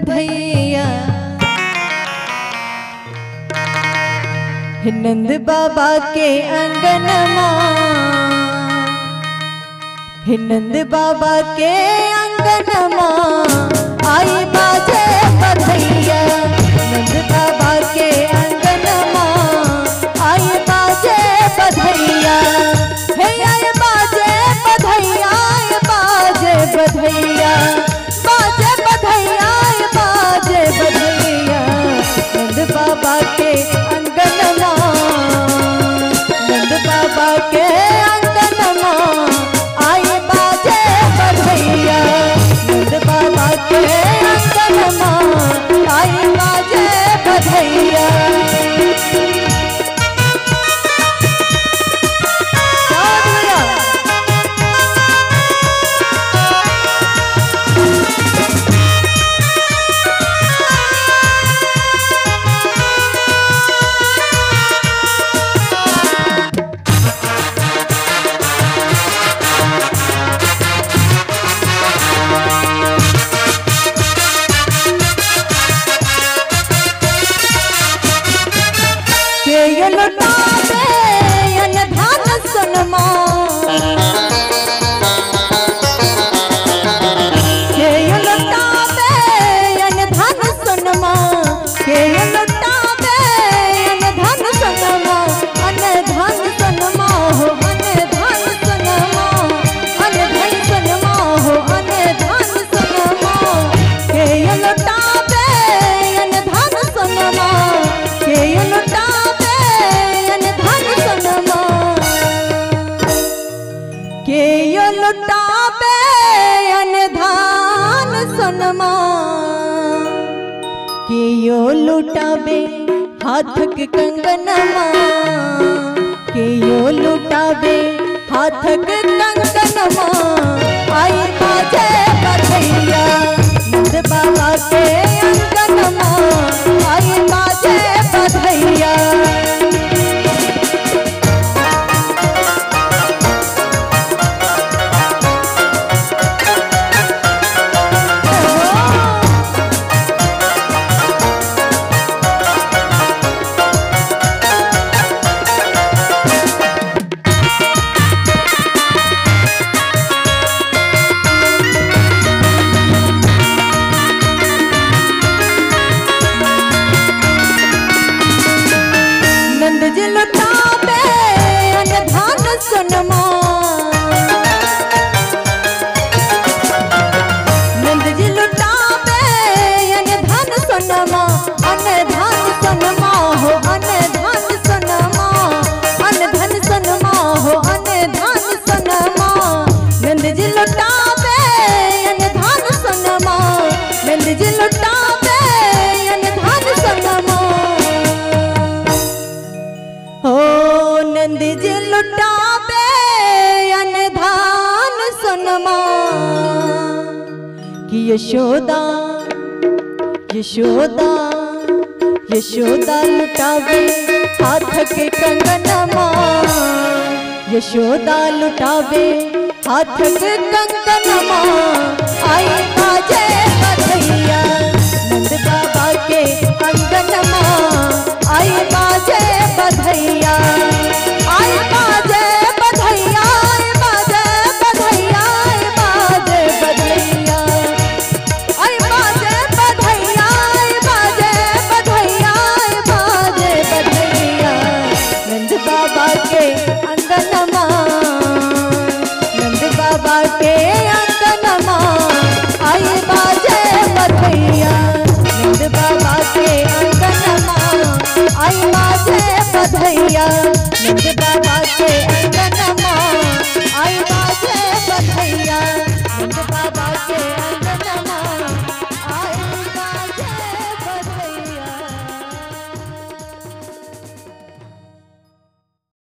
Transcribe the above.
बधैया। नंद बाबा के अंगनमा, नंद बाबा के अंगनमा आई बाजे बधैया। नंद बाबा के अंगनमा आई बाजे बधैया। हे आए बाजे बधैया, बाजे बधैया, बाजे बधैया, बाजे बधैया। नंद बाबा के अंगनमा, नंद बाबा के अंगनमा आई बाजे बधैया। नंद बाबा के अंगनमा आई बाजे बधैया। ये लुटावे अन धन सोनमा, ये लुटावे अन धन सोनमा, ये लुटावे अन धन सोनमा, अन धन सोनमा हो, अन धन सोनमा, अन धन सोनमा हो, अन धन सोनमा। ये लुटावे अन धन सोनमा, ये लुटावे के यो लुटावे अन धान सोनमा, के यो लुटावे हाथ के कंगनमा, के यो लुटावे हाथ के कंगनमा आई बाजे बधैया। नंद बाबा के अंगनमा आई बाजे बधैया। नंद जी लुटावे अन धन सोनमा, नंद जी लुटावे अन धन सोनमा, अन धन सोनमा हो, अन धन सोनमा, अन धन सोनमा हो, अन धन सोनमा। नंद जी लुटावे अन धन सोनमा, नंद जी लुटावे अन धन सोनमा। हो नंद जी लुटावे अन धान सोनमा, कि यशोदा यशोदा यशोदा लुटावे हाथ के कंगनमा, यशोदा लुटावे हाथ के कंगनमा आई बाजे बधैया। नंद बाबा के अंगनमा आई बाजे बधैया।